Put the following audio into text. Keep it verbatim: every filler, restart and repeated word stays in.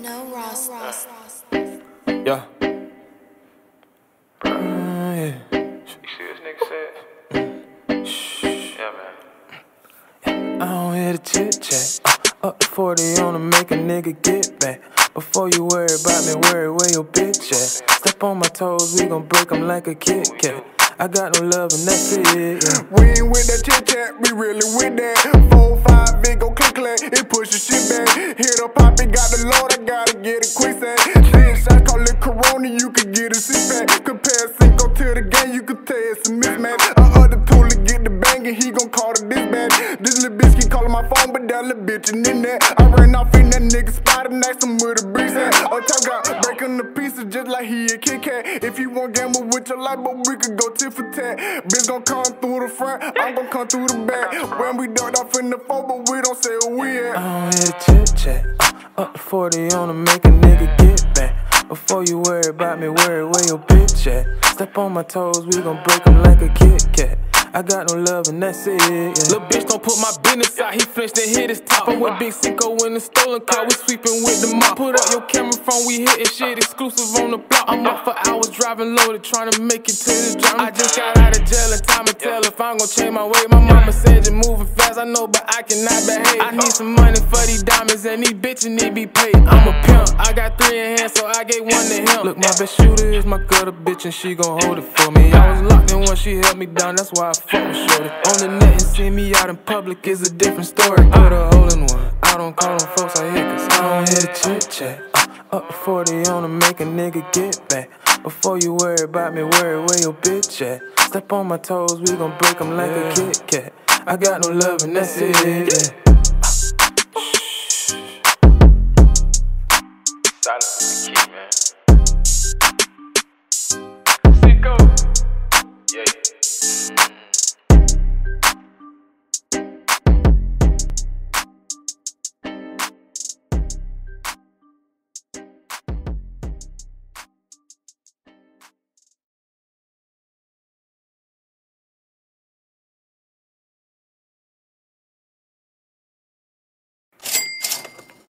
No Ross. Yeah. Uh, yeah. You see this nigga said? Shh. Yeah, man. I don't hear the chit chat. Uh, up to forty on to make a nigga get back. Before you worry about me, worry where your bitch at. Step on my toes, we gon' break them like a Kit Kat. I got no love and that's it, yeah. We ain't with that chit chat, we really with that. Four, five, big go click clack, it push the shit back. Hit up pop it, got the load, I gotta get it quick set. Ten shots, call it Corona, you can get a six pack. Compare Cinco to the game, you can tell it's a mismatch. Uh other tool to get the bangin', he gon' call the dispatch. This little bitch keep calling my phone, but that little bitch in that. I ran off in that nigga spot and asked him where the breeze at. On top got breaking the pieces just like he a Kit Kat. If you want gamble with your life, but we could go tit for tat. Bitch gon' come through the front, I'm gon' come through the back. When we ducked off in the four, but we don't say where we at. I don't hear the chit chat. Uh, up to forty on to make a nigga get back. Before you worry about me, worry where your bitch at. Step on my toes, we gon' break them like a Kit Kat. I got no love and that's it, yeah. Lil' bitch don't put my business out, he flinched and hit his top. I'm with Big Cinco in the stolen car, we sweeping with the mop. Put up your camera phone, we hitting shit exclusive on the block. I'm up for hours driving loaded, trying to make it to this drop. I just got out of jail and time to tell if I'm gon' change my way. My mama said you're moving fast, I know, but I cannot behave. I need some money for these diamonds and these bitches need be paid. I'm a pimp, I got three in hand, so I gave one to him. Look, my best shooter is my gutter bitch and she gon' hold it for me. I was locked in when she held me down, that's why I fuck with shorty. On the net and see me out in public is a different story. Put a hole in one, I don't call them folks I hit cause I don't hear the chit chat. Uh, up to forty on to make a nigga get back. Before you worry about me, worry where your bitch at. Step on my toes, we gon' break them like a Kit Kat. I got no love and that's it, yeah.